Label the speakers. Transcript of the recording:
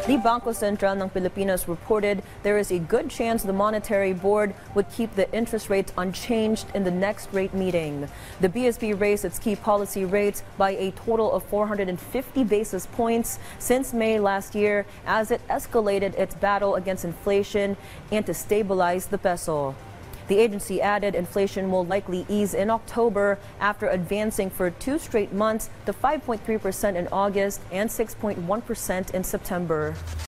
Speaker 1: The Bangko Sentral ng Pilipinas reported there is a good chance the Monetary Board would keep the interest rates unchanged in the next rate meeting. The BSP raised its key policy rates by a total of 450 basis points since May last year as it escalated its battle against inflation and to stabilize the peso. The agency added inflation will likely ease in October after advancing for 2 straight months to 5.3% in August and 6.1% in September.